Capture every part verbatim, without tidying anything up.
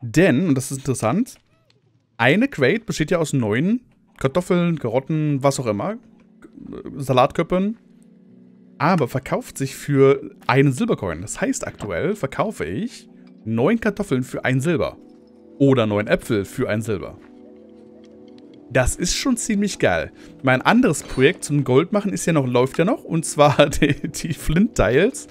Denn, und das ist interessant, eine Crate besteht ja aus neun Kartoffeln, Karotten, was auch immer, Salatköpfen, aber verkauft sich für einen Silbercoin. Das heißt, aktuell verkaufe ich neun Kartoffeln für ein Silber. Oder neun Äpfel für ein Silber. Das ist schon ziemlich geil. Mein anderes Projekt zum Gold machen ist ja noch, läuft ja noch, und zwar die, die Flint Tiles.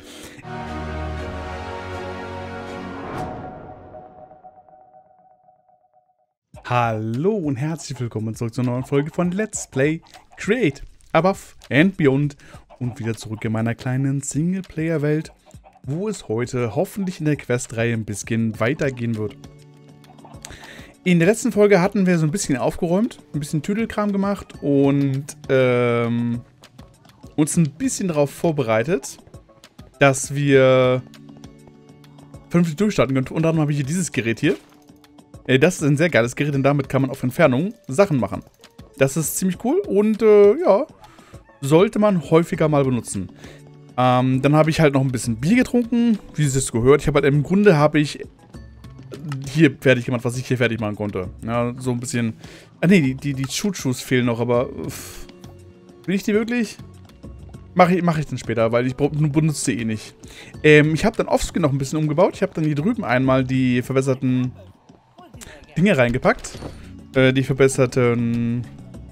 Hallo und herzlich willkommen zurück zur neuen Folge von Let's Play Create Above and Beyond und wieder zurück in meiner kleinen Singleplayer-Welt, wo es heute hoffentlich in der Questreihe ein bisschen weitergehen wird. In der letzten Folge hatten wir so ein bisschen aufgeräumt, ein bisschen Tüdelkram gemacht und ähm, uns ein bisschen darauf vorbereitet, dass wir vernünftig durchstarten können. Unter anderem habe ich hier dieses Gerät hier. Das ist ein sehr geiles Gerät, denn damit kann man auf Entfernung Sachen machen. Das ist ziemlich cool und äh, ja, sollte man häufiger mal benutzen. Ähm, dann habe ich halt noch ein bisschen Bier getrunken, wie es jetzt gehört. Ich habe halt im Grunde habe ich hier fertig gemacht, was ich hier fertig machen konnte. Ja, so ein bisschen. Ah ne, die, die, die Chuchus fehlen noch, aber uff, will ich die wirklich? Mache ich, mach ich dann später, weil ich benutze die eh nicht. Ähm, ich habe dann offscreen noch ein bisschen umgebaut. Ich habe dann hier drüben einmal die verbesserten Dinge reingepackt. Äh, die verbesserten...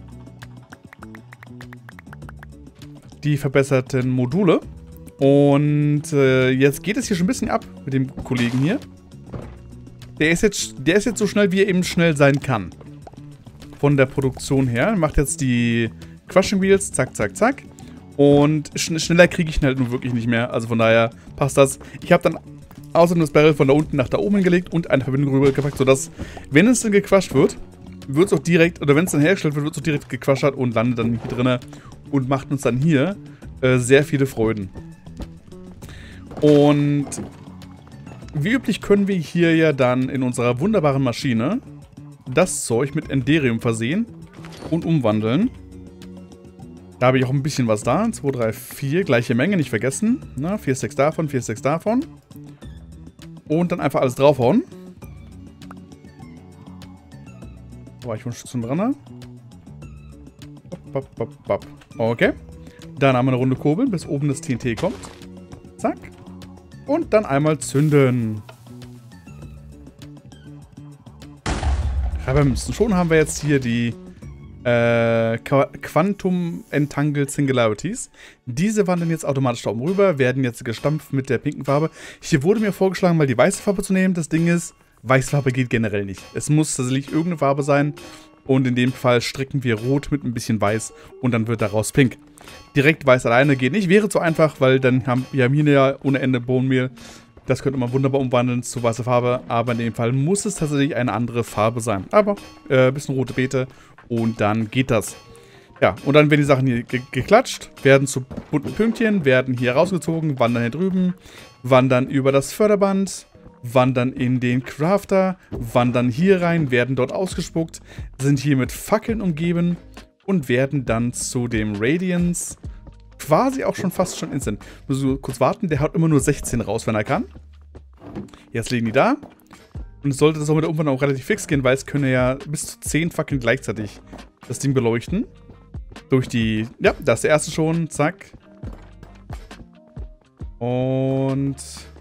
Die verbesserten Module. Und äh, jetzt geht es hier schon ein bisschen ab mit dem Kollegen hier. Der ist jetzt, der ist jetzt so schnell, wie er eben schnell sein kann. Von der Produktion her. Macht jetzt die Crushing Wheels. Zack, zack, zack. Und schn schneller kriege ich ihn halt nun wirklich nicht mehr. Also von daher passt das. Ich habe dann außerdem das Barrel von da unten nach da oben gelegt und eine Verbindung rübergepackt, sodass, wenn es dann gecrushed wird, wird es auch direkt, oder wenn es dann hergestellt wird, wird es auch direkt gecrushed und landet dann hier drin und macht uns dann hier äh, sehr viele Freuden. Und wie üblich können wir hier ja dann in unserer wunderbaren Maschine das Zeug mit Enderium versehen und umwandeln. Da habe ich auch ein bisschen was da. zwei, drei, vier, gleiche Menge, nicht vergessen. Na, vier Stacks davon, vier Stacks davon. Und dann einfach alles draufhauen. War ich schon schon dran? Okay. Dann einmal eine Runde kurbeln, bis oben das T N T kommt. Zack. Und dann einmal zünden. Aber schon haben wir jetzt hier die äh, Quantum Entangled Singularities. Diese wandern jetzt automatisch da oben rüber, werden jetzt gestampft mit der pinken Farbe. Hier wurde mir vorgeschlagen, mal die weiße Farbe zu nehmen. Das Ding ist, weiße Farbe geht generell nicht. Es muss tatsächlich irgendeine Farbe sein. Und in dem Fall stricken wir rot mit ein bisschen weiß und dann wird daraus pink. Direkt weiß alleine geht nicht. Wäre zu einfach, weil dann haben wir haben hier ja ohne Ende Bone Meal. Das könnte man wunderbar umwandeln zu weißer Farbe. Aber in dem Fall muss es tatsächlich eine andere Farbe sein. Aber ein äh, bisschen rote Beete. Und dann geht das. Ja, und dann werden die Sachen hier ge geklatscht, werden zu bunten Pünktchen, werden hier rausgezogen, wandern hier drüben, wandern über das Förderband, wandern in den Crafter, wandern hier rein, werden dort ausgespuckt, sind hier mit Fackeln umgeben und werden dann zu dem Radiance quasi auch schon fast schon instant. Nur so kurz warten, der haut immer nur sechzehn raus, wenn er kann. Jetzt liegen die da. Und es sollte das auch mit der Umwandlung auch relativ fix gehen, weil es könne ja bis zu zehn Fackeln gleichzeitig das Ding beleuchten. Durch die... Ja, da ist der erste schon. Zack. Und...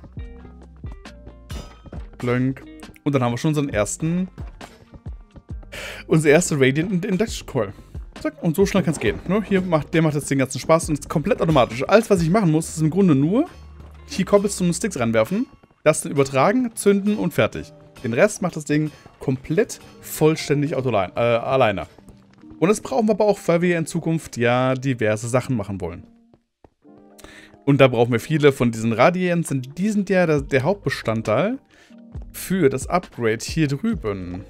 Blönk. Und dann haben wir schon unseren ersten... Unsere erste Radiant Induction Coil. Zack. Und so schnell kann es gehen. Ne? Hier macht, der macht jetzt den ganzen Spaß und ist komplett automatisch. Alles, was ich machen muss, ist im Grunde nur hier Cobblestone und Sticks reinwerfen, das dann übertragen, zünden und fertig. Den Rest macht das Ding komplett vollständig autolein, äh, alleine. Und das brauchen wir aber auch, weil wir in Zukunft ja diverse Sachen machen wollen. Und da brauchen wir viele von diesen Radiants. Und die sind ja der, der Hauptbestandteil für das Upgrade hier drüben.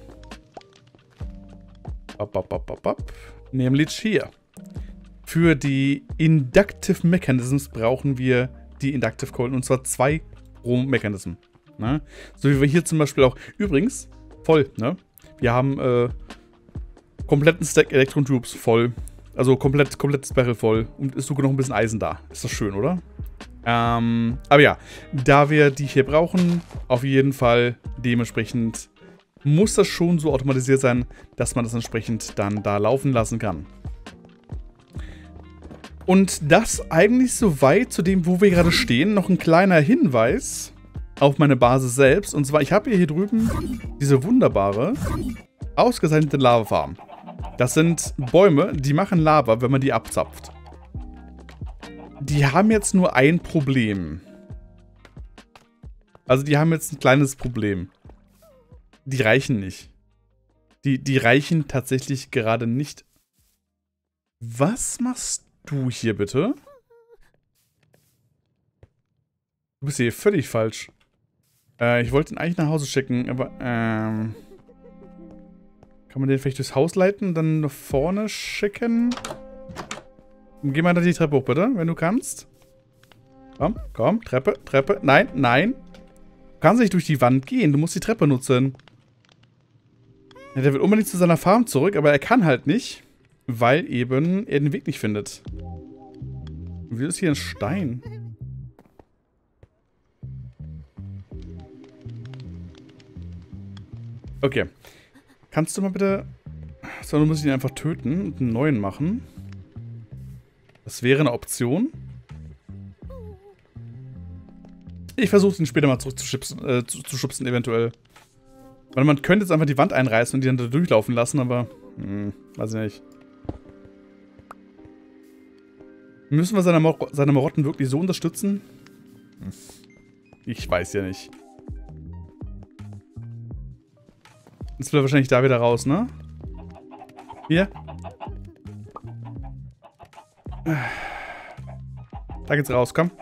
Bop, bop, bop, bop, bop. Nämlich hier. Für die Inductive Mechanisms brauchen wir die Inductive Coil. Und zwar zwei pro Mechanism. Ne? So wie wir hier zum Beispiel auch. Übrigens, voll, ne? Wir haben äh, kompletten Stack Electron Tubes voll. Also komplett, komplettes Barrel voll. Und ist sogar noch ein bisschen Eisen da. Ist das schön, oder? Ähm, aber ja, da wir die hier brauchen, auf jeden Fall dementsprechend muss das schon so automatisiert sein, dass man das entsprechend dann da laufen lassen kann. Und das eigentlich soweit zu dem, wo wir gerade stehen. Noch ein kleiner Hinweis auf meine Basis selbst. Und zwar, ich habe hier drüben diese wunderbare, ausgezeichnete Lavafarm. Das sind Bäume, die machen Lava, wenn man die abzapft. Die haben jetzt nur ein Problem. Also die haben jetzt ein kleines Problem. Die reichen nicht. Die, die reichen tatsächlich gerade nicht. Was machst du hier bitte? Du bist hier völlig falsch. Äh, ich wollte ihn eigentlich nach Hause schicken, aber, ähm... kann man den vielleicht durchs Haus leiten und dann nach vorne schicken? Geh mal da die Treppe hoch, bitte, wenn du kannst. Komm, komm, Treppe, Treppe. Nein, nein. Du kannst nicht durch die Wand gehen, du musst die Treppe nutzen. Ja, der will unbedingt zu seiner Farm zurück, aber er kann halt nicht, weil eben er den Weg nicht findet. Wie ist hier ein Stein? Okay. Kannst du mal bitte... So, du musst ihn einfach töten und einen neuen machen. Das wäre eine Option. Ich versuche ihn später mal zurückzuschubsen, äh, zu, zu schubsen, eventuell. Weil man könnte jetzt einfach die Wand einreißen und die dann da durchlaufen lassen, aber... Hm, weiß ich nicht. Müssen wir seine, Mor seine Marotten wirklich so unterstützen? Hm. Ich weiß ja nicht. Jetzt will er wahrscheinlich da wieder raus, ne? Hier. Da geht's raus, komm.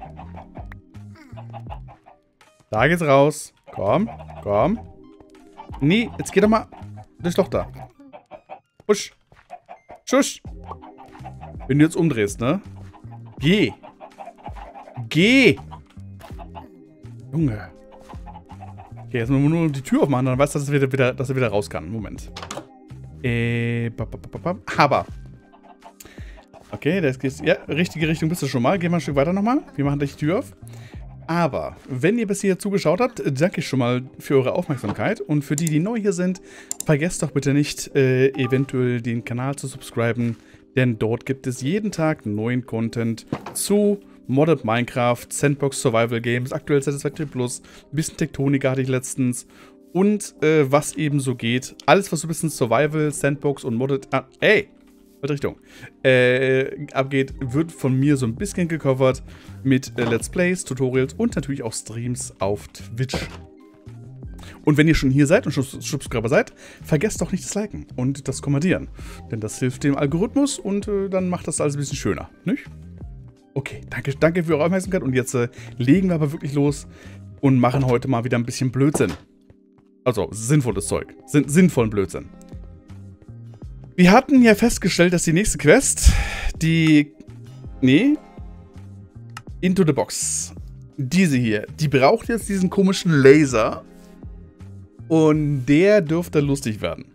Da geht's raus. Komm, komm. Nee, jetzt geh doch mal durchs Loch da. Husch. Schusch. Wenn du jetzt umdrehst, ne? Geh. Geh. Junge. Okay, jetzt müssen wir nur die Tür aufmachen, dann weiß er, dass er wieder, dass er wieder raus kann. Moment. Äh, aber. Okay, das geht. Ja, richtige Richtung bist du schon mal. Gehen wir ein Stück weiter nochmal. Wir machen gleich die Tür auf. Aber, wenn ihr bis hier zugeschaut habt, danke ich schon mal für eure Aufmerksamkeit. Und für die, die neu hier sind, vergesst doch bitte nicht, äh, eventuell den Kanal zu subscriben. Denn dort gibt es jeden Tag neuen Content zu Modded Minecraft, Sandbox Survival Games, aktuell Satisfactory Plus, ein bisschen Tektonik hatte ich letztens. Und äh, was eben so geht. Alles, was so ein bisschen Survival, Sandbox und Modded... Ah, ey! Falsche Richtung. Äh, abgeht, wird von mir so ein bisschen gecovert mit äh, Let's Plays, Tutorials und natürlich auch Streams auf Twitch. Und wenn ihr schon hier seid und schon Subscriber seid, vergesst doch nicht das Liken und das Kommentieren. Denn das hilft dem Algorithmus und äh, dann macht das alles ein bisschen schöner, nicht? Okay, danke, danke für eure Aufmerksamkeit und jetzt äh, legen wir aber wirklich los und machen heute mal wieder ein bisschen Blödsinn. Also, sinnvolles Zeug. Sin sinnvollen Blödsinn. Wir hatten ja festgestellt, dass die nächste Quest, die... Nee. Into the Box. Diese hier. Die braucht jetzt diesen komischen Laser. Und der dürfte lustig werden.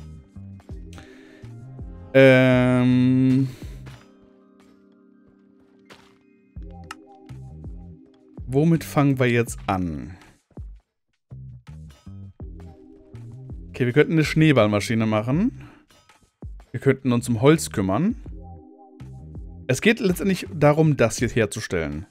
Ähm... Womit fangen wir jetzt an? Okay, wir könnten eine Schneeballmaschine machen. Wir könnten uns um Holz kümmern. Es geht letztendlich darum, das hier herzustellen.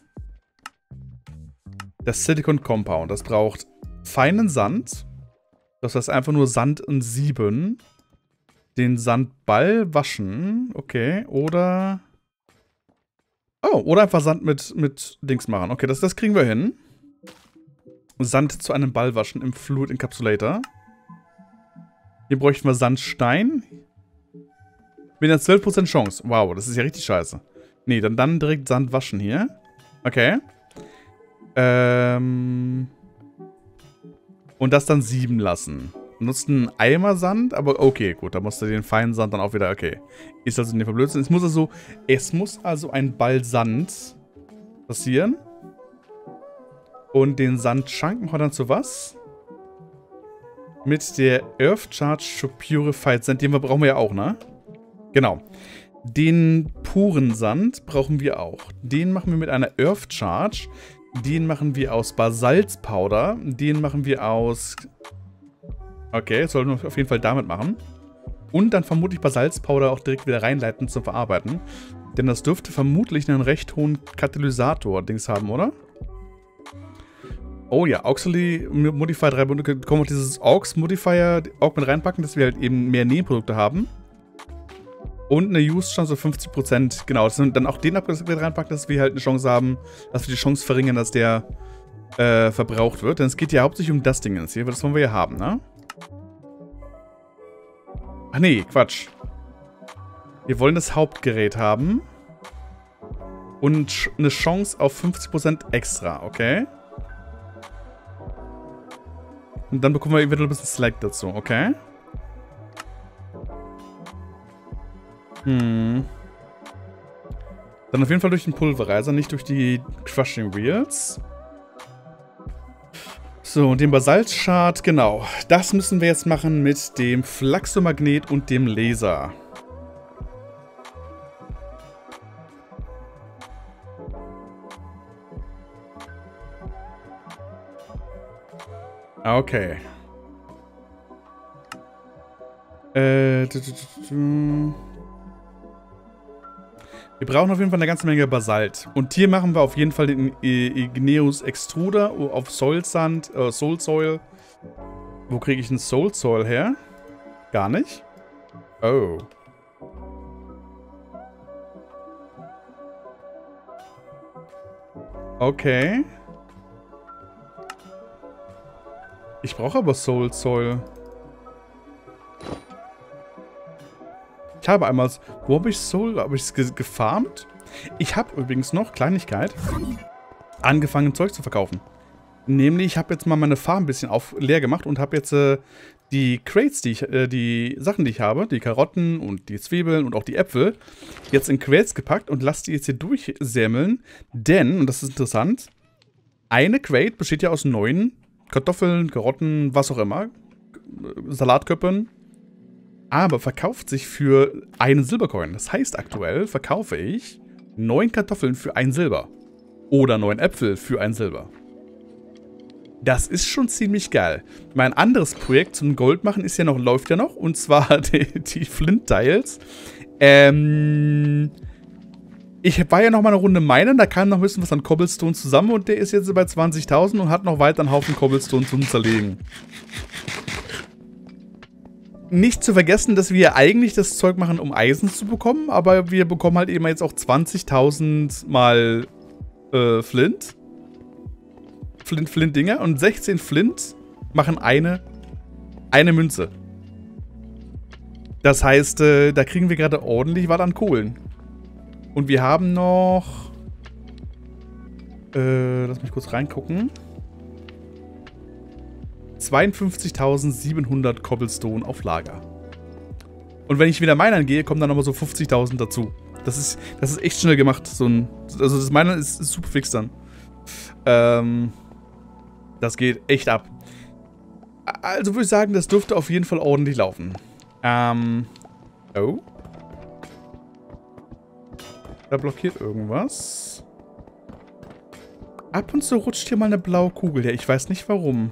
Das Silicon Compound. Das braucht feinen Sand. Das heißt einfach nur Sand und Sieben. Den Sandball waschen. Okay, oder... Oh, oder einfach Sand mit, mit Dings machen. Okay, das, das kriegen wir hin. Sand zu einem Ball waschen im Fluid Encapsulator. Hier bräuchten wir Sandstein. Mit einer zwölf Prozent Chance. Wow, das ist ja richtig scheiße. Nee, dann, dann direkt Sand waschen hier. Okay. Ähm. Und das dann sieben lassen. Nutzt einen Eimer Sand, aber okay, gut, da musst du den feinen Sand dann auch wieder, okay. Ist also in dem Fall Blödsinn. Es muss also, es muss also ein Ball Sand passieren. Und den Sandchunk machen wir dann zu was? Mit der Earth Charge to Purified Sand, den wir brauchen wir ja auch, ne? Genau. Den puren Sand brauchen wir auch. Den machen wir mit einer Earth Charge. Den machen wir aus Basaltpowder. Den machen wir aus... Okay, das sollten wir auf jeden Fall damit machen. Und dann vermutlich Basalzpowder auch direkt wieder reinleiten zum Verarbeiten. Denn das dürfte vermutlich einen recht hohen Katalysator-Dings haben, oder? Oh ja, Auxily Modifier drei Produkte. Können wir auch dieses Aux Modifier auch mit reinpacken, dass wir halt eben mehr Nebenprodukte haben. Und eine Use-Chance auf fünfzig Prozent. Genau, das sind dann auch den Upgrade reinpacken, dass wir halt eine Chance haben, dass wir die Chance verringern, dass der äh, verbraucht wird. Denn es geht ja hauptsächlich um das Ding jetzt hier, weil das wollen wir ja haben, ne? Ach nee, Quatsch. Wir wollen das Hauptgerät haben. Und eine Chance auf fünfzig Prozent extra, okay? Und dann bekommen wir eventuell ein bisschen Slack dazu, okay? Hm. Dann auf jeden Fall durch den Pulverizer, nicht durch die Crushing Wheels. So, und den Basaltschart, genau. Das müssen wir jetzt machen mit dem Flaxomagnet und dem Laser. Okay. Äh, wir brauchen auf jeden Fall eine ganze Menge Basalt. Und hier machen wir auf jeden Fall den Igneous Extruder auf Soul Sand, äh, Soul Soil. Wo kriege ich einen Soul Soil her? Gar nicht? Oh. Okay. Ich brauche aber Soul Soil. Ich habe einmal... Wo habe ich Soul... Habe ich es ge gefarmt? Ich habe übrigens noch, Kleinigkeit, angefangen Zeug zu verkaufen. Nämlich, ich habe jetzt mal meine Farm ein bisschen auf, leer gemacht und habe jetzt äh, die Crates, die, ich, äh, die Sachen, die ich habe, die Karotten und die Zwiebeln und auch die Äpfel, jetzt in Crates gepackt und lasse die jetzt hier durchsämmeln. Denn, und das ist interessant, eine Crate besteht ja aus neun Kartoffeln, Karotten, was auch immer, Salatköpfen, aber verkauft sich für einen Silbercoin. Das heißt, aktuell verkaufe ich neun Kartoffeln für ein Silber. Oder neun Äpfel für ein Silber. Das ist schon ziemlich geil. Mein anderes Projekt zum Gold machen ist ja noch, läuft ja noch, und zwar die, die Flint-Tiles. Ähm... Ich war ja noch mal eine Runde meinen, da kam noch ein bisschen was an Cobblestone zusammen und der ist jetzt bei zwanzigtausend und hat noch weiter einen Haufen Cobblestone zum Zerlegen. Nicht zu vergessen, dass wir eigentlich das Zeug machen, um Eisen zu bekommen, aber wir bekommen halt eben jetzt auch zwanzigtausend mal äh, Flint. Flint, Flint-Dinger und sechzehn Flint machen eine, eine Münze. Das heißt, äh, da kriegen wir gerade ordentlich was an Kohlen. Und wir haben noch... Äh, lass mich kurz reingucken. zweiundfünfzigtausendsiebenhundert Cobblestone auf Lager. Und wenn ich wieder Minern gehe, kommen dann nochmal so fünfzigtausend dazu. Das ist, das ist echt schnell gemacht. So ein, also das Minern ist, ist super fix dann. Ähm, das geht echt ab. Also würde ich sagen, das dürfte auf jeden Fall ordentlich laufen. Ähm... Oh. Da blockiert irgendwas. Ab und zu rutscht hier mal eine blaue Kugel her. Ich weiß nicht warum.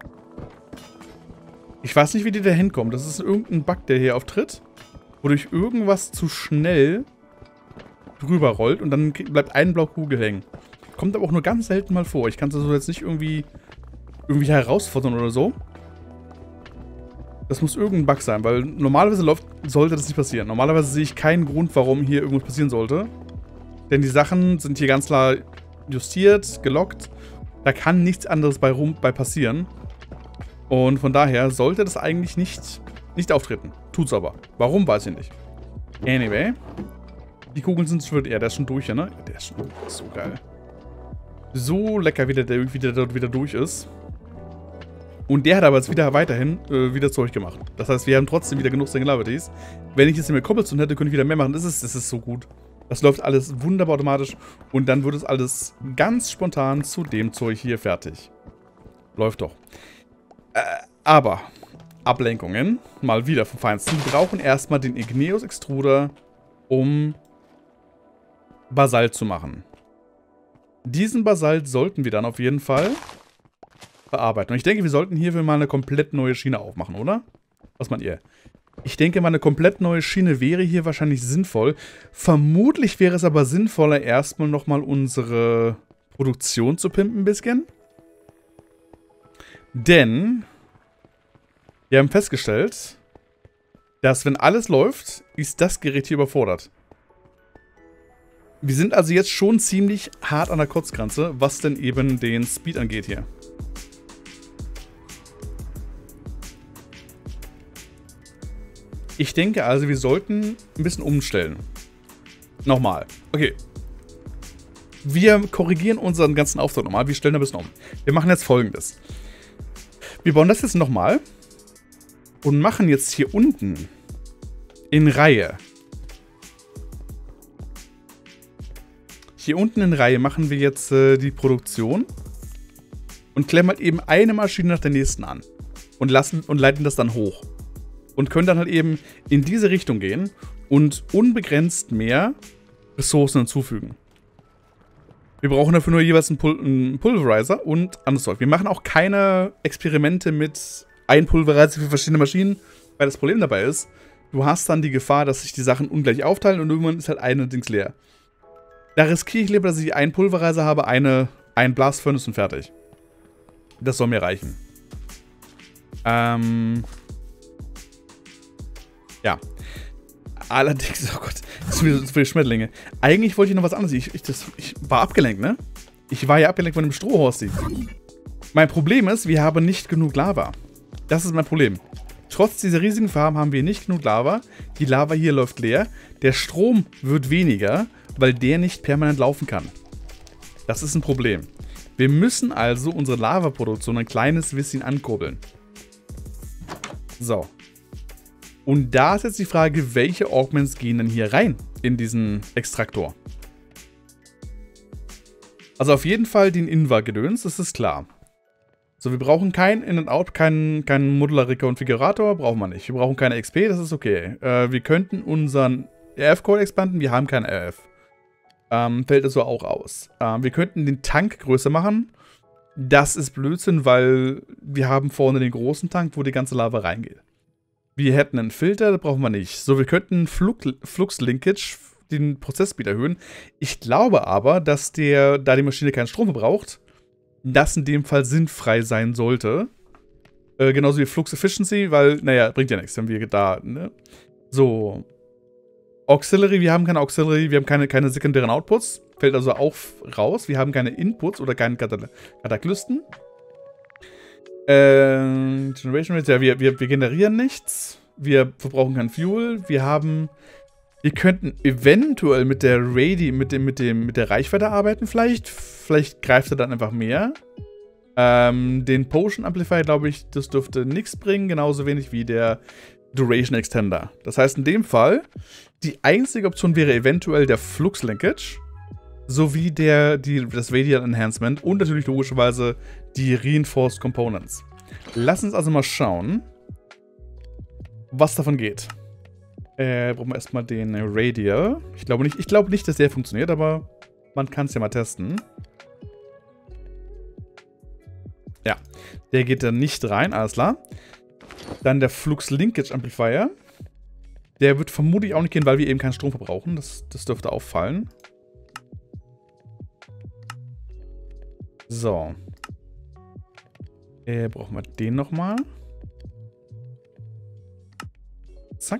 Ich weiß nicht, wie die da hinkommt. Das ist irgendein Bug, der hier auftritt. Wodurch irgendwas zu schnell drüber rollt und dann bleibt eine blaue Kugel hängen. Kommt aber auch nur ganz selten mal vor. Ich kann es also jetzt nicht irgendwie, irgendwie herausfordern oder so. Das muss irgendein Bug sein, weil normalerweise läuft, sollte das nicht passieren. Normalerweise sehe ich keinen Grund, warum hier irgendwas passieren sollte. Denn die Sachen sind hier ganz klar justiert, gelockt. Da kann nichts anderes bei, rum, bei passieren. Und von daher sollte das eigentlich nicht, nicht auftreten. Tut's aber. Warum, weiß ich nicht. Anyway. Die Kugeln sind schon... Ja, der ist schon durch, ja, ne? Der ist schon so geil. So lecker, wie der, wie der dort wieder durch ist. Und der hat aber jetzt wieder weiterhin äh, wieder Zeug gemacht. Das heißt, wir haben trotzdem wieder genug Singularities. Wenn ich jetzt mehr Cobblestone hätte, könnte ich wieder mehr machen. Das ist, das ist so gut. Das läuft alles wunderbar automatisch. Und dann wird es alles ganz spontan zu dem Zeug hier fertig. Läuft doch. Äh, aber Ablenkungen, mal wieder vom Feinsten. Wir brauchen erstmal den Igneous Extruder, um Basalt zu machen. Diesen Basalt sollten wir dann auf jeden Fall bearbeiten. Und ich denke, wir sollten hierfür mal eine komplett neue Schiene aufmachen, oder? Was meint ihr? Ich denke mal, eine komplett neue Schiene wäre hier wahrscheinlich sinnvoll. Vermutlich wäre es aber sinnvoller, erstmal nochmal unsere Produktion zu pimpen ein bisschen. Denn wir haben festgestellt, dass, wenn alles läuft, ist das Gerät hier überfordert. Wir sind also jetzt schon ziemlich hart an der Kotzgrenze, was denn eben den Speed angeht hier. Ich denke also, wir sollten ein bisschen umstellen. Nochmal. Okay. Wir korrigieren unseren ganzen Auftrag nochmal. Wir stellen ein bisschen um. Wir machen jetzt Folgendes. Wir bauen das jetzt nochmal und machen jetzt hier unten in Reihe. Hier unten in Reihe machen wir jetzt äh, die Produktion und klemmen halt eben eine Maschine nach der nächsten an und lassen und leiten das dann hoch. Und können dann halt eben in diese Richtung gehen und unbegrenzt mehr Ressourcen hinzufügen. Wir brauchen dafür nur jeweils einen, Pul einen Pulverizer und anderes Zeug. Wir machen auch keine Experimente mit ein Pulverizer für verschiedene Maschinen, weil das Problem dabei ist, du hast dann die Gefahr, dass sich die Sachen ungleich aufteilen und irgendwann ist halt eine Dings leer. Da riskiere ich lieber, dass ich einen Pulverizer habe, eine, ein Blast Furnace und fertig. Das soll mir reichen. Ähm... Ja. Allerdings, oh Gott, das sind so viele Schmetterlinge. Eigentlich wollte ich noch was anderes. Ich, ich, das, ich war abgelenkt, ne? Ich war ja abgelenkt von dem Strohhorsti. Mein Problem ist, wir haben nicht genug Lava. Das ist mein Problem. Trotz dieser riesigen Farm haben wir nicht genug Lava. Die Lava hier läuft leer. Der Strom wird weniger, weil der nicht permanent laufen kann. Das ist ein Problem. Wir müssen also unsere Lavaproduktion ein kleines bisschen ankurbeln. So. Und da ist jetzt die Frage, welche Augments gehen denn hier rein in diesen Extraktor? Also auf jeden Fall den Invar-Gedöns, das ist klar. So, wir brauchen kein In-and-Out, keinen kein modulare Konfigurator, brauchen wir nicht. Wir brauchen keine X P, das ist okay. Äh, wir könnten unseren R F-Code expanden, wir haben keinen R F. Ähm, fällt also auch aus. Ähm, wir könnten den Tank größer machen. Das ist Blödsinn, weil wir haben vorne den großen Tank, wo die ganze Lava reingeht. Wir hätten einen Filter, das brauchen wir nicht. So, wir könnten Flux-Linkage, den Prozessspeed erhöhen. Ich glaube aber, dass der, da die Maschine keinen Strom verbraucht, das in dem Fall sinnfrei sein sollte. Äh, genauso wie Flux Efficiency, weil, naja, bringt ja nichts, wenn wir da, ne? So. Auxiliary, wir haben keine Auxiliary, wir haben keine, keine sekundären Outputs. Fällt also auch raus. Wir haben keine Inputs oder keinen Katalysten. Äh, Generation Rate, ja, wir, wir, wir generieren nichts. Wir verbrauchen kein Fuel. Wir haben. Wir könnten eventuell mit der Radi, mit dem, mit dem, mit der Reichweite arbeiten, vielleicht. Vielleicht greift er dann einfach mehr. Ähm, den Potion Amplifier, glaube ich, das dürfte nichts bringen, genauso wenig wie der Duration Extender. Das heißt, in dem Fall, die einzige Option wäre eventuell der Flux Linkage. Sowie der, die, das Radial Enhancement und natürlich logischerweise die Reinforced Components. Lass uns also mal schauen, was davon geht. Äh, brauchen wir erstmal den Radial. Ich glaube nicht, ich glaube nicht, dass der funktioniert, aber man kann es ja mal testen. Ja, der geht da nicht rein, alles klar. Dann der Flux Linkage Amplifier. Der wird vermutlich auch nicht gehen, weil wir eben keinen Strom verbrauchen. Das, das dürfte auffallen. So. Äh, brauchen wir den nochmal. Zack.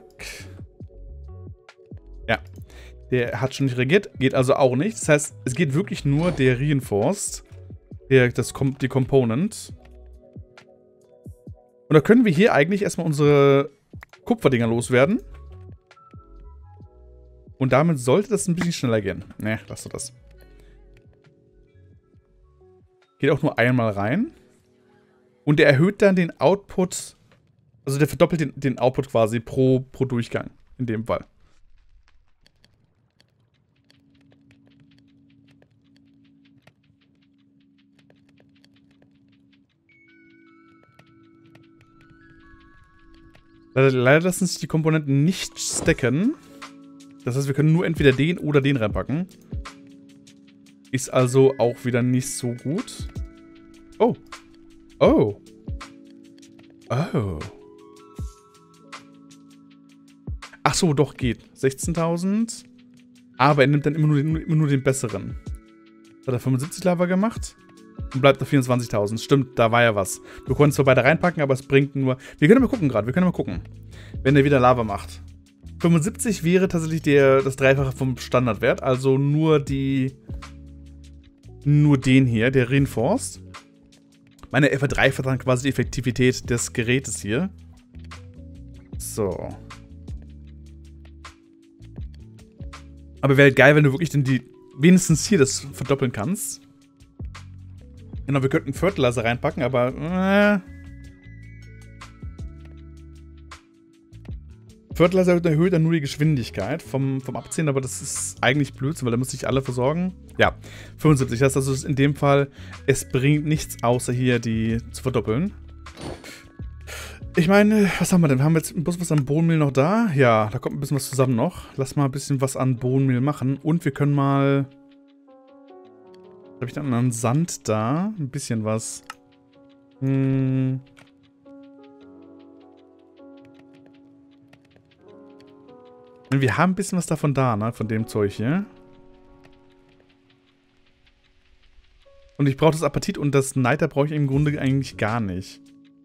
Ja. Der hat schon nicht reagiert. Geht also auch nicht. Das heißt, es geht wirklich nur der Reinforced. Der, das kommt die Component. Und da können wir hier eigentlich erstmal unsere Kupferdinger loswerden. Und damit sollte das ein bisschen schneller gehen. Ne, lass du das. Geht auch nur einmal rein. Und der erhöht dann den Output. Also der verdoppelt den, den Output quasi pro, pro Durchgang. In dem Fall. Leider, leider lassen sich die Komponenten nicht stacken. Das heißt, wir können nur entweder den oder den reinpacken. Ist also auch wieder nicht so gut. Oh. Oh. Oh. Ach so, doch, geht. sechzehntausend. Aber er nimmt dann immer nur den, immer nur den besseren. Hat er fünfundsiebzig Lava gemacht? Und bleibt auf vierundzwanzigtausend. Stimmt, da war ja was. Du konntest zwar beide reinpacken, aber es bringt nur... Wir können mal gucken gerade, wir können mal gucken. Wenn er wieder Lava macht. fünfundsiebzig wäre tatsächlich der, das Dreifache vom Standardwert. Also nur die... Nur den hier, der Reinforced. Meine, er verdreifacht dann quasi die Effektivität des Gerätes hier. So. Aber wäre halt geil, wenn du wirklich dann die... Wenigstens hier das verdoppeln kannst. Genau, wir könnten Fertilizer reinpacken, aber... Äh, Fertilizer erhöht dann nur die Geschwindigkeit vom, vom Abziehen, aber das ist eigentlich Blödsinn, weil da müsste ich alle versorgen. Ja, fünfundsiebzig. Das heißt also in dem Fall, es bringt nichts, außer hier die zu verdoppeln. Ich meine, was haben wir denn? Wir haben jetzt ein bisschen was an Bohnenmehl noch da. Ja, da kommt ein bisschen was zusammen noch. Lass mal ein bisschen was an Bohnenmehl machen. Und wir können mal... Was habe ich dann an Sand da? Ein bisschen was. Hm... Wir haben ein bisschen was davon da, ne? Von dem Zeug hier. Und ich brauche das Appetit und das Niter brauche ich im Grunde eigentlich gar nicht.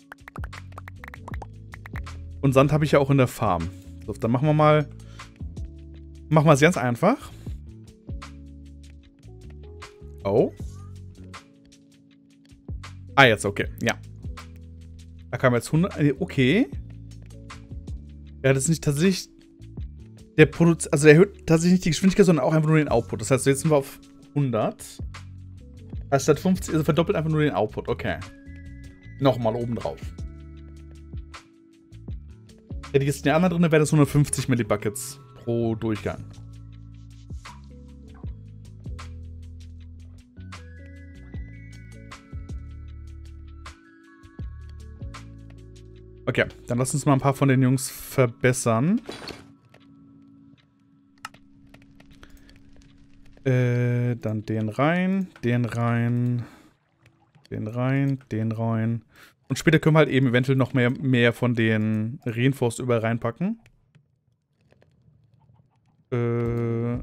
Und Sand habe ich ja auch in der Farm. So, dann machen wir mal... Machen wir es ganz einfach. Oh. Ah, jetzt, okay. Ja. Da kam jetzt hundert... Okay. Ja, das ist nicht tatsächlich... Der Produz... Also der erhöht tatsächlich nicht die Geschwindigkeit, sondern auch einfach nur den Output. Das heißt, jetzt sind wir auf hundert. Also statt fünfzig, also verdoppelt einfach nur den Output. Okay. Nochmal oben drauf. Hätte ich jetzt den anderen drin, wäre das hundertfünfzig Millibuckets pro Durchgang. Okay, dann lass uns mal ein paar von den Jungs verbessern. Äh, dann den rein, den rein, den rein, den rein. Und später können wir halt eben eventuell noch mehr, mehr von den Reinforced überall reinpacken. Äh.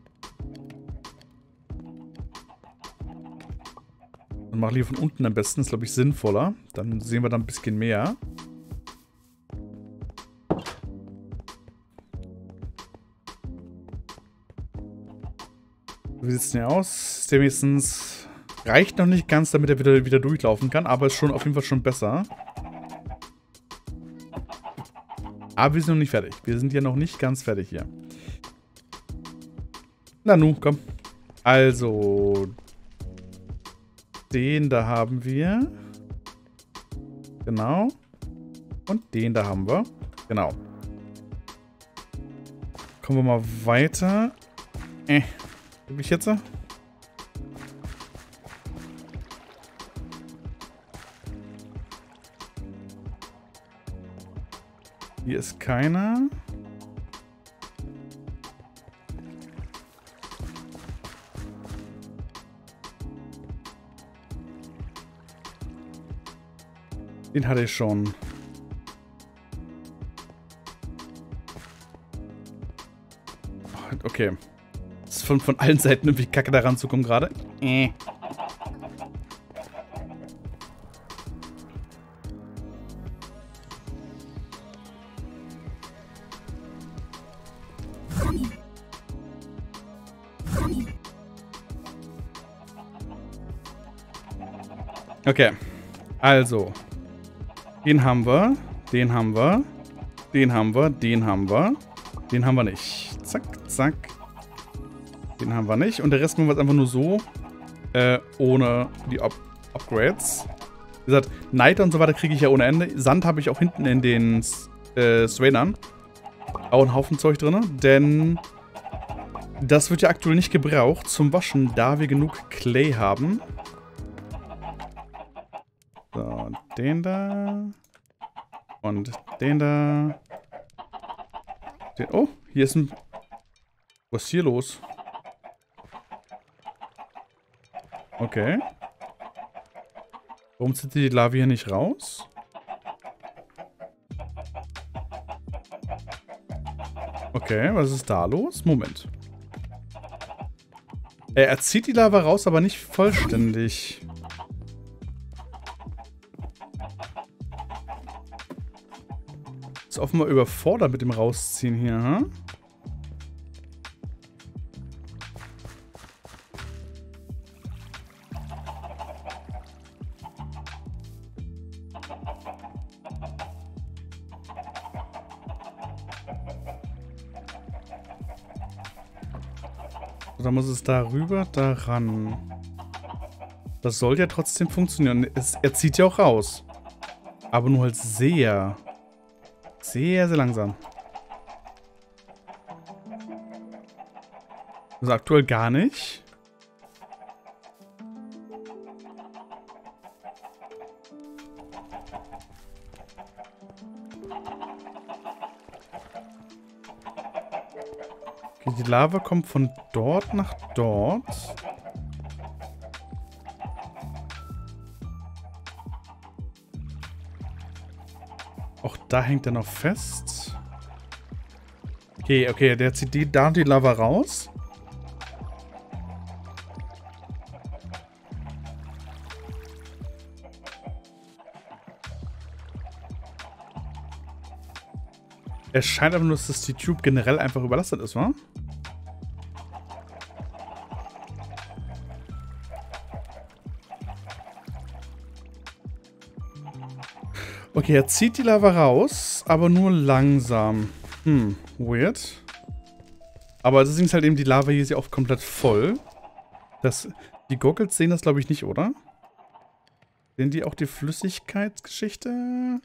Dann mache ich lieber von unten am besten, ist glaube ich sinnvoller. Dann sehen wir da ein bisschen mehr. Wie sieht es denn aus? Der wenigstens reicht noch nicht ganz, damit er wieder, wieder durchlaufen kann, aber ist schon auf jeden Fall schon besser. Aber wir sind noch nicht fertig. Wir sind ja noch nicht ganz fertig hier. Na nu, komm. Also, den da haben wir. Genau. Und den da haben wir. Genau. Kommen wir mal weiter. Äh. Wirklich jetzt? Hier ist keiner. Den hatte ich schon. Okay. Das ist von, von allen Seiten irgendwie kacke da ranzukommen gerade. Äh. Okay. Also. Den haben wir. Den haben wir. Den haben wir. Den haben wir. Den haben wir nicht. Zack, zack. Den haben wir nicht. Und der Rest machen wir jetzt einfach nur so. Äh, ohne die Up Upgrades. Wie gesagt, Niter und so weiter kriege ich ja ohne Ende. Sand habe ich auch hinten in den äh, Swainern. Auch einen Haufen Zeug drin. Denn das wird ja aktuell nicht gebraucht zum Waschen, da wir genug Clay haben. So, den da. Und den da. Den, oh, hier ist ein... Was ist hier los? Okay. Warum zieht die Lava hier nicht raus? Okay, was ist da los? Moment. Er, er zieht die Lava raus, aber nicht vollständig. Ist offenbar überfordert mit dem Rausziehen hier, hm? Da muss es da rüber, da ran. Das soll ja trotzdem funktionieren. Es, er zieht ja auch raus. Aber nur halt sehr, sehr, sehr langsam. Also aktuell gar nicht. Die Lava kommt von dort nach dort. Auch da hängt er noch fest. Okay, okay, der zieht die, da die Lava raus. Es scheint aber nur, dass die Tube generell einfach überlastet ist, wa? Okay, er zieht die Lava raus, aber nur langsam. Hm, weird. Aber das Ding ist halt eben, die Lava hier ist ja auch komplett voll. Das, die Goggles sehen das, glaube ich, nicht, oder? Sehen die auch die Flüssigkeitsgeschichte?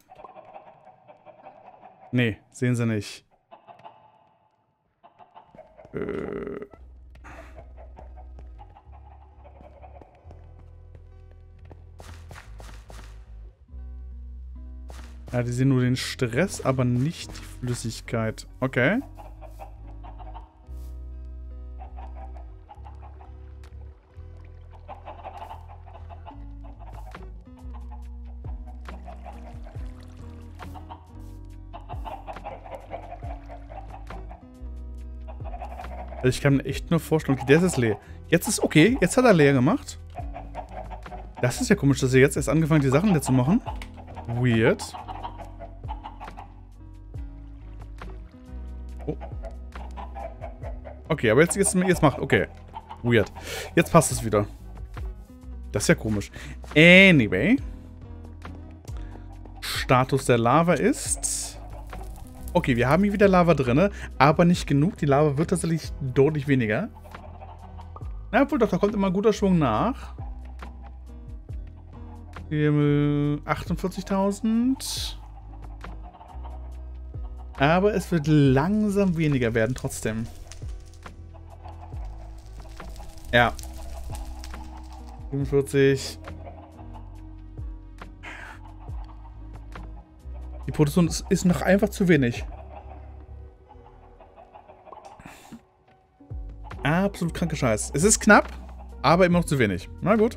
Nee, sehen sie nicht. Äh... Ja, die sehen nur den Stress, aber nicht die Flüssigkeit. Okay. Also ich kann mir echt nur vorstellen, okay, der ist leer. Jetzt ist okay, jetzt hat er leer gemacht. Das ist ja komisch, dass er jetzt erst angefangen hat, die Sachen leer zu machen. Weird. Oh. Okay, aber jetzt, jetzt, jetzt macht... Okay. Weird. Jetzt passt es wieder. Das ist ja komisch. Anyway. Status der Lava ist... Okay, wir haben hier wieder Lava drin, aber nicht genug. Die Lava wird tatsächlich deutlich weniger. Na, obwohl doch, da kommt immer ein guter Schwung nach. achtundvierzigtausend. Aber es wird langsam weniger werden, trotzdem. Ja. siebenundvierzig. Die Produktion ist, ist noch einfach zu wenig. Absolut kranker Scheiß. Es ist knapp, aber immer noch zu wenig. Na gut.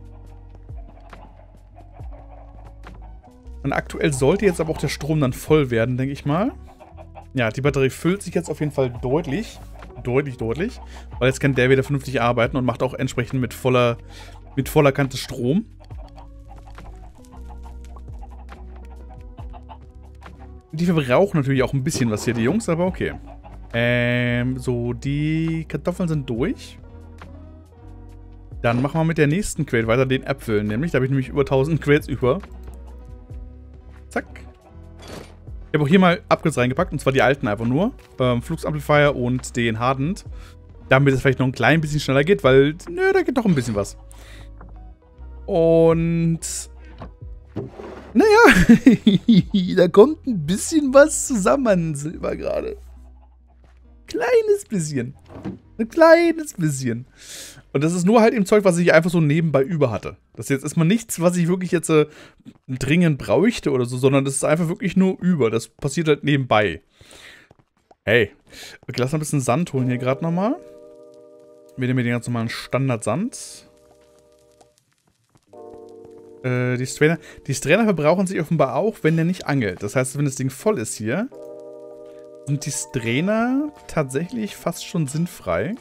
Und aktuell sollte jetzt aber auch der Strom dann voll werden, denke ich mal. Ja, die Batterie füllt sich jetzt auf jeden Fall deutlich. Deutlich, deutlich. Weil jetzt kann der wieder vernünftig arbeiten und macht auch entsprechend mit voller, mit voller Kante Strom. Die verbrauchen natürlich auch ein bisschen was hier, die Jungs, aber okay. Ähm, so, die Kartoffeln sind durch. Dann machen wir mit der nächsten Crate weiter, den Äpfeln. Nämlich, da habe ich nämlich über tausend Crates über. Zack. Ich habe auch hier mal Upgrades reingepackt, und zwar die alten einfach nur. Ähm, Flux Amplifier und den Hardened. Damit es vielleicht noch ein klein bisschen schneller geht, weil, nö, da geht doch ein bisschen was. Und... Naja, da kommt ein bisschen was zusammen, Silber gerade. Kleines bisschen. Ein kleines bisschen. Und das ist nur halt eben Zeug, was ich einfach so nebenbei über hatte. Das ist jetzt erstmal nichts, was ich wirklich jetzt äh, dringend bräuchte oder so, sondern das ist einfach wirklich nur über. Das passiert halt nebenbei. Hey. Okay, lass mal ein bisschen Sand holen hier gerade nochmal. Wir nehmen hier den ganz normalen Standardsand. Äh, die Strainer. Die Strainer verbrauchen sich offenbar auch, wenn der nicht angelt. Das heißt, wenn das Ding voll ist hier, sind die Strainer tatsächlich fast schon sinnfrei.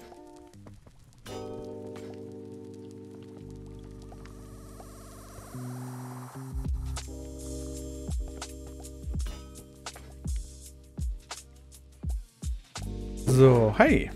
So, hi.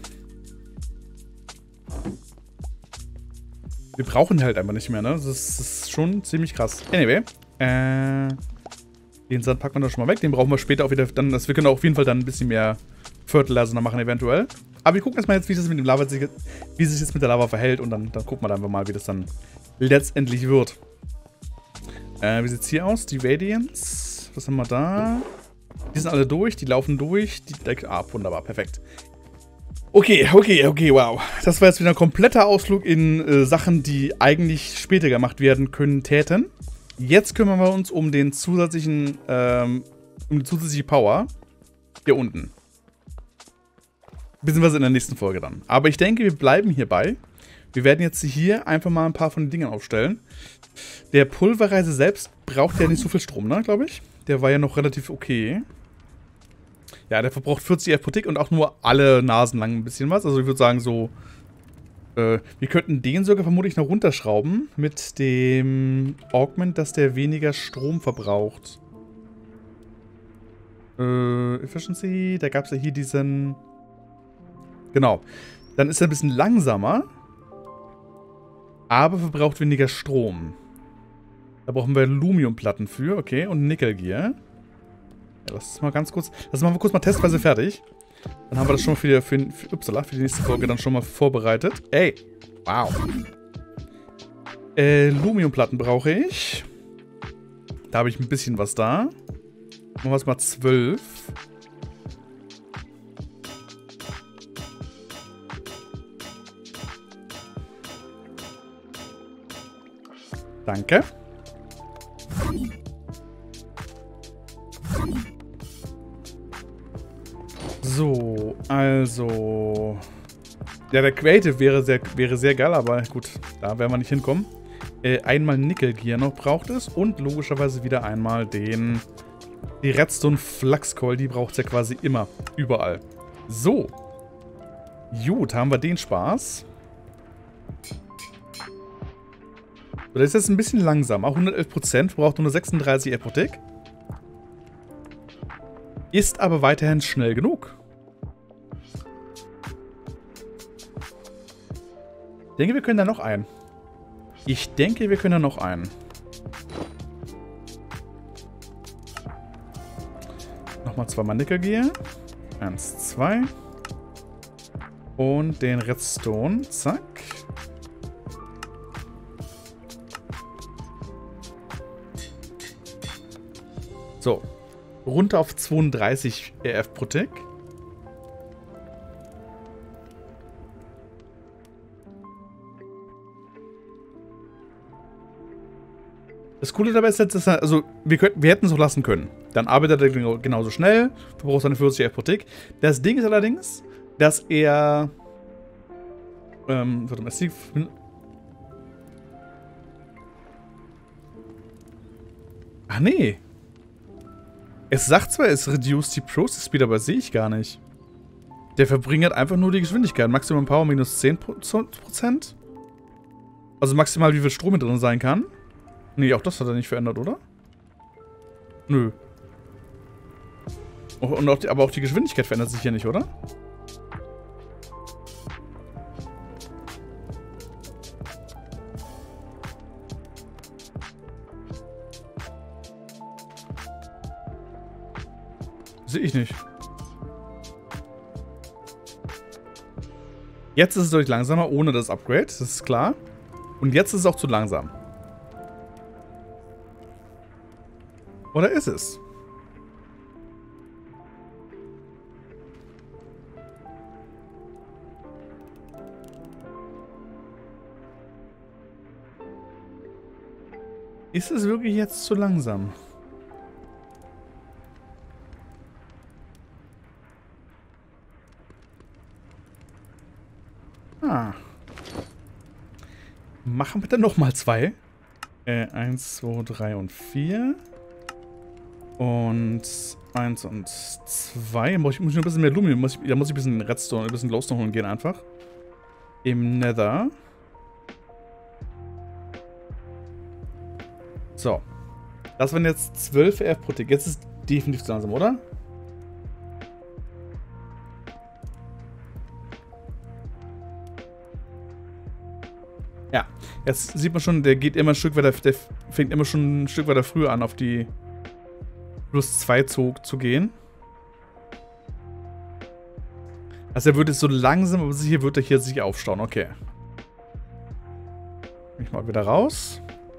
Wir brauchen halt einfach nicht mehr, ne? Das ist, das ist schon ziemlich krass. Anyway. Äh, den Sand packen wir doch schon mal weg. Den brauchen wir später auch wieder. Dann, das, wir können auch auf jeden Fall dann ein bisschen mehr Fertilizer machen, eventuell. Aber wir gucken erstmal jetzt, wie das mit dem Lava, wie sich das mit der Lava verhält. Und dann, dann gucken wir dann einfach mal, wie das dann letztendlich wird. Äh, wie sieht es hier aus? Die Radiants. Was haben wir da? Die sind alle durch, die laufen durch. Die deckt ab. Wunderbar, perfekt. Okay, okay, okay, wow. Das war jetzt wieder ein kompletter Ausflug in äh, Sachen, die eigentlich später gemacht werden können, täten. Jetzt kümmern wir uns um den zusätzlichen, ähm, um die zusätzliche Power. Hier unten. Beziehungsweise in der nächsten Folge dann. Aber ich denke, wir bleiben hierbei. Wir werden jetzt hier einfach mal ein paar von den Dingen aufstellen. Der Pulverreiser selbst braucht ja nicht so viel Strom, ne, glaube ich. Der war ja noch relativ okay. Ja, der verbraucht vierzig F pro Tick und auch nur alle Nasen lang ein bisschen was. Also ich würde sagen so, äh, wir könnten den sogar vermutlich noch runterschrauben mit dem Augment, dass der weniger Strom verbraucht. Äh, Efficiency, da gab es ja hier diesen... Genau. Dann ist er ein bisschen langsamer, aber verbraucht weniger Strom. Da brauchen wir Lumiumplatten für, okay, und Nickelgear. Ja, lass es mal ganz kurz. Das machen wir kurz mal testweise fertig. Dann haben wir das schon mal für die, für, für, upsala, für die nächste Folge dann schon mal vorbereitet. Ey, wow. Äh, Lumiumplatten brauche ich. Da habe ich ein bisschen was da. Machen wir es mal zwölf. Danke. So, also... Ja, der Creative wäre sehr, wäre sehr geil, aber gut, da werden wir nicht hinkommen. Äh, einmal Nickelgear noch braucht es und logischerweise wieder einmal den... Die Redstone Flux Coil, die braucht es ja quasi immer, überall. So. Gut, haben wir den Spaß. So, das ist jetzt ein bisschen langsamer. hundertelf Prozent, braucht nur sechsunddreißig F pro Tick. Ist aber weiterhin schnell genug. Ich denke, wir können da noch einen. Ich denke, wir können da noch einen. Nochmal zweimal Nickelgear. Eins, zwei. Und den Redstone. Zack. So. Runter auf zweiunddreißig R F pro Tick. Das Coole dabei ist jetzt, dass er, also wir, könnten, wir hätten es so lassen können. Dann arbeitet er genauso schnell, verbraucht seine vierzig F pro Tick. Das Ding ist allerdings, dass er... Ähm, warte mal, ist die... Ach nee. Es sagt zwar, es reduced die Process Speed, aber das sehe ich gar nicht. Der verbringt einfach nur die Geschwindigkeit. Maximum Power minus zehn Prozent. Also maximal wie viel Strom mit drin sein kann. Nee, auch das hat er nicht verändert, oder? Nö. Und auch die, aber auch die Geschwindigkeit verändert sich hier nicht, oder? Sehe ich nicht. Jetzt ist es deutlich langsamer, ohne das Upgrade, das ist klar. Und jetzt ist es auch zu langsam. Oder ist es? Ist es wirklich jetzt zu langsam? Ah. Machen wir dann nochmal zwei. Äh, eins, zwei, drei und vier. Und eins und zwei. Muss ich, muss ich noch ein bisschen mehr Lumen, muss ich, da muss ich ein bisschen Redstone, ein bisschen Glowstone holen gehen einfach. Im Nether. So. Das waren jetzt zwölf R F pro Tick. Jetzt ist es definitiv zu langsam, oder? Ja. Jetzt sieht man schon, der geht immer ein Stück weiter, der fängt immer schon ein Stück weiter früher an, auf die plus zwei zu, zu gehen. Also er wird jetzt so langsam, aber sicher wird er hier sich aufstauen. Okay. Ich mal wieder raus.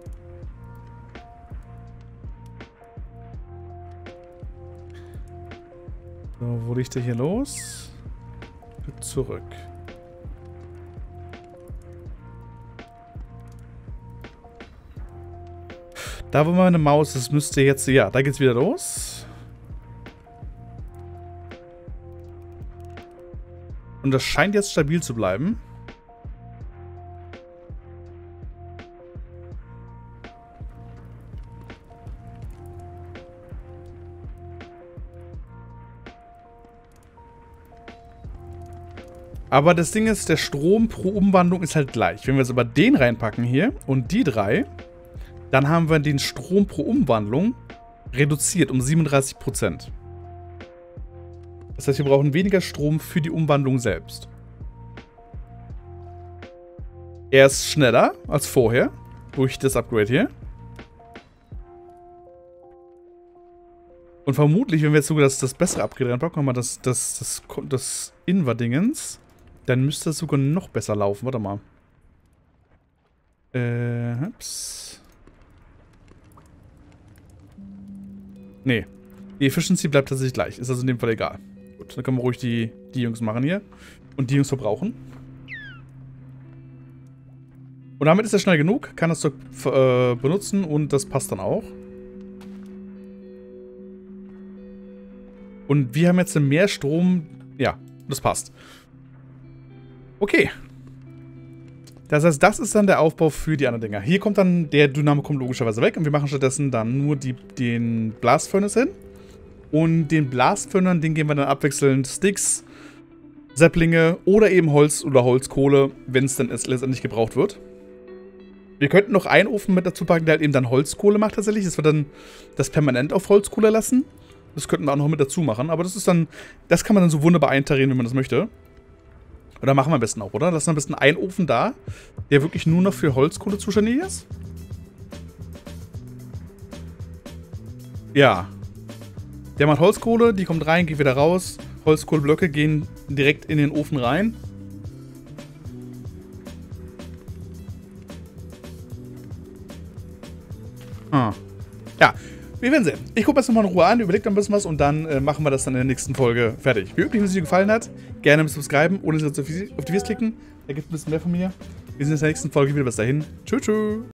So, wo liegt der hier los? Zurück. Da, wo meine Maus ist, müsste jetzt... Ja, da geht's wieder los. Und das scheint jetzt stabil zu bleiben. Aber das Ding ist, der Strom pro Umwandlung ist halt gleich. Wenn wir jetzt aber den reinpacken hier und die drei, dann haben wir den Strom pro Umwandlung reduziert um siebenunddreißig Prozent. Das heißt, wir brauchen weniger Strom für die Umwandlung selbst. Er ist schneller als vorher, durch das Upgrade hier. Und vermutlich, wenn wir jetzt sogar das, das bessere Upgrade reinpacken, mal das, das, das, das Inver-Dingens, dann müsste es sogar noch besser laufen. Warte mal. Äh, ups. Nee. Die Efficiency bleibt tatsächlich gleich. Ist also in dem Fall egal. Gut, dann können wir ruhig die, die Jungs machen hier. Und die Jungs verbrauchen. Und damit ist er schnell genug. Kann das so äh, benutzen und das passt dann auch. Und wir haben jetzt mehr Strom. Ja, das passt. Okay. Das heißt, das ist dann der Aufbau für die anderen Dinger. Hier kommt dann der Dynamo kommt logischerweise weg und wir machen stattdessen dann nur die, den Blast Furnace hin. Und den Blast Furnace, den geben wir dann abwechselnd Sticks, Säpplinge oder eben Holz oder Holzkohle, wenn es dann letztendlich gebraucht wird. Wir könnten noch einen Ofen mit dazu packen, der halt eben dann Holzkohle macht tatsächlich. Das wird dann das permanent auf Holzkohle lassen. Das könnten wir auch noch mit dazu machen, aber das ist dann, das kann man dann so wunderbar eintarieren, wenn man das möchte. Oder machen wir am besten auch, oder? Lassen wir am besten einen Ofen da, der wirklich nur noch für Holzkohle zuständig ist. Ja. Der macht Holzkohle, die kommt rein, geht wieder raus. Holzkohleblöcke gehen direkt in den Ofen rein. Ah. Ja. Wir werden sehen. Ich gucke das nochmal in Ruhe an, überlegt ein bisschen was und dann äh, machen wir das dann in der nächsten Folge fertig. Wie üblich, wenn es dir gefallen hat, gerne ein bisschen subscriben, ohne sich auf die Videos klicken. Da gibt es ein bisschen mehr von mir. Wir sehen uns in der nächsten Folge wieder. Bis dahin. Tschüss, tschüss.